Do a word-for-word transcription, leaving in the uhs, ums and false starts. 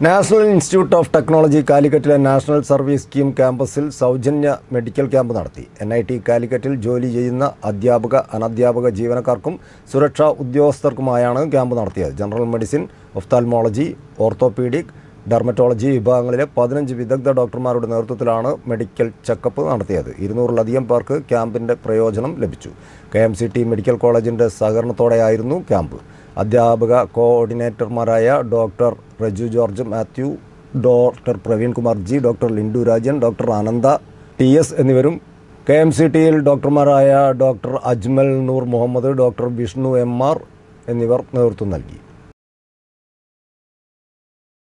National institute of technology കാലിക്കറ്റിലെ national service scheme ക്യാമ്പസിൽ സൗജന്യ മെഡിക്കൽ ക്യാമ്പ് നടത്തി. എൻ ഐ ടി കാലിക്കറ്റിൽ ജോലി ചെയ്യുന്ന അധ്യാപക അനധ്യാപക ജീവനക്കാർക്കും സുരക്ഷാ ഉദ്യോഗസ്ഥർക്കുമായാണ് ക്യാമ്പ് നടത്തിയത്. General medicine, ophthalmology, orthopaedic, dermatology വിഭാഗങ്ങളിലെ പതിനഞ്ച് വിദഗ്ധ ഡോക്ടർമാരുടെ നേതൃത്വത്തിലാണ് മെഡിക്കൽ ചെക്കപ്പ് നടത്തിയത്. ഇരുന്നൂറിലധികം പേർക്ക് ക്യാമ്പിൻ്റെ പ്രയോജനം ലഭിച്ചു. K M C T medical കോളേജിൻ്റെ സഹകരണത്തോടെയായിരുന്നു ക്യാമ്പ്. അധ്യാപക കോർഡിനേറ്റർമാരായ doctor Reju George Mathew, doctor Praveen Kumar G, doctor Lindu Rajan, doctor Ananda T S എന്നിവരും കെ എം സി ടിയിൽ ഡോക്ടർമാരായ doctor Ajmal Noor Muhammad, doctor Vishnu M R എന്നിവർ നേതൃത്വം നൽകി.